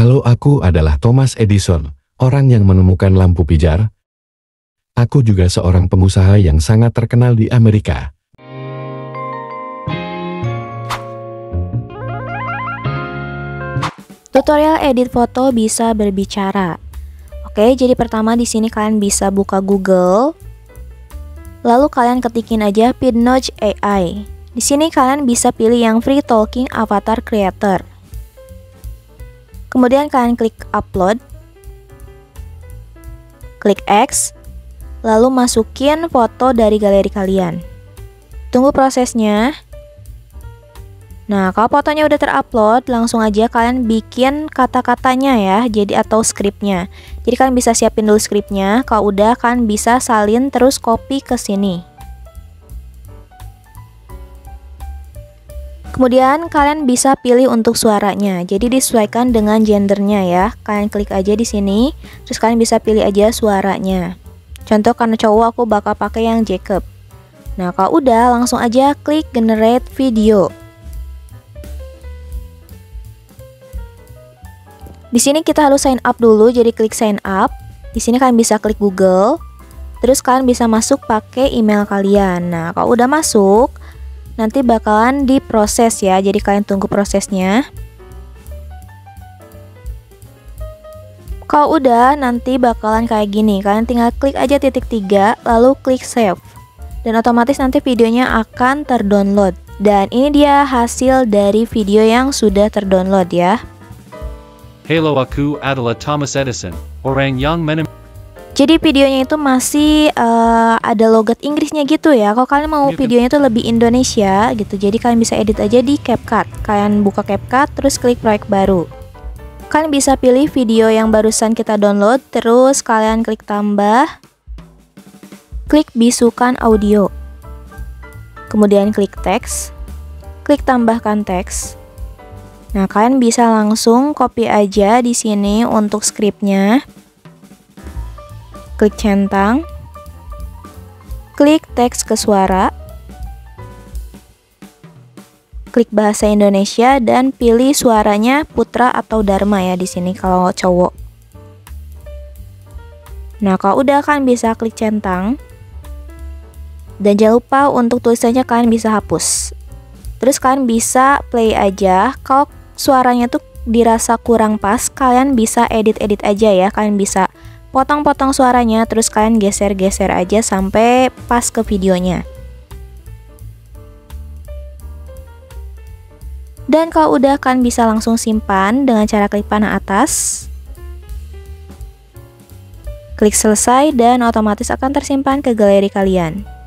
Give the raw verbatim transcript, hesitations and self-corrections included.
Halo, aku adalah Thomas Edison, orang yang menemukan lampu pijar. Aku juga seorang pengusaha yang sangat terkenal di Amerika. Tutorial edit foto bisa berbicara. Oke, jadi pertama di sini kalian bisa buka Google. Lalu kalian ketikin aja Pinode A I. Di sini kalian bisa pilih yang Free Talking Avatar Creator. Kemudian kalian klik upload, klik X, lalu masukin foto dari galeri kalian. Tunggu prosesnya. Nah, kalau fotonya udah terupload, langsung aja kalian bikin kata-katanya ya, jadi atau skripnya. Jadi kalian bisa siapin dulu skripnya. Kalau udah, kalian bisa salin terus copy ke sini. Kemudian kalian bisa pilih untuk suaranya. Jadi disesuaikan dengan gendernya ya. Kalian klik aja di sini, terus kalian bisa pilih aja suaranya. Contoh karena cowok aku bakal pakai yang Jacob. Nah, kalau udah langsung aja klik generate video. Di sini kita harus sign up dulu, jadi klik sign up. Di sini kalian bisa klik Google. Terus kalian bisa masuk pakai email kalian. Nah, kalau udah masuk, nanti bakalan diproses ya, jadi kalian tunggu prosesnya. Kalau udah, nanti bakalan kayak gini. Kalian tinggal klik aja titik tiga, lalu klik save. Dan otomatis nanti videonya akan terdownload. Dan ini dia hasil dari video yang sudah terdownload ya. Halo, aku adalah Thomas Edison, orang yang menem... Jadi videonya itu masih uh, ada logat Inggrisnya gitu ya. Kalau kalian mau videonya itu lebih Indonesia gitu, jadi kalian bisa edit aja di CapCut. Kalian buka CapCut, terus klik proyek baru. Kalian bisa pilih video yang barusan kita download, terus kalian klik tambah, klik bisukan audio, kemudian klik teks, klik tambahkan teks. Nah, kalian bisa langsung copy aja di sini untuk skripnya. Klik centang, klik teks ke suara, klik bahasa Indonesia dan pilih suaranya Putra atau Dharma ya di sini kalau cowok. Nah, kalau udah kalian bisa klik centang. Dan jangan lupa untuk tulisannya kalian bisa hapus. Terus kalian bisa play aja. Kalau suaranya tuh dirasa kurang pas, kalian bisa edit-edit aja ya. Kalian bisa potong-potong suaranya, terus kalian geser-geser aja sampai pas ke videonya. Dan kalau udah, kalian bisa langsung simpan dengan cara klik panah atas, klik selesai, dan otomatis akan tersimpan ke galeri kalian.